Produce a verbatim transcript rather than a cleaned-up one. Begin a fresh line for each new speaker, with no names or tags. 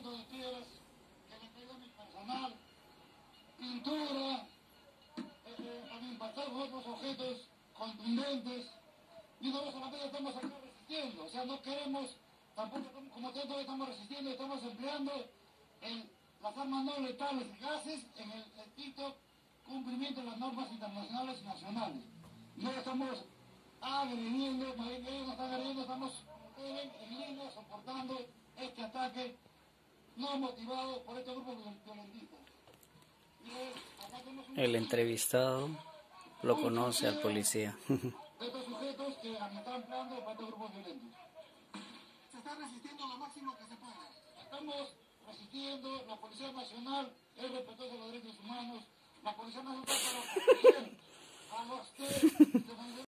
cientos de piedras que le cayó a mi personal, pintura, eh, eh, han impactado otros objetos contundentes, y nosotros solamente estamos acá resistiendo, o sea, no queremos, tampoco como tanto estamos resistiendo, estamos empleando el, las armas no letales y gases en el estricto cumplimiento de las normas internacionales y nacionales. No estamos agrediendo, ellos no están agrediendo, estamos en línea soportando este ataque no motivado por este grupo violentista.
El entrevistado lo conoce al policía.
De estos sujetos que están empleando para estos grupos violentos. Se está resistiendo lo máximo que se pueda. Estamos resistiendo, la Policía Nacional es respetuosa de los derechos humanos, la Policía Nacional para proteger a los que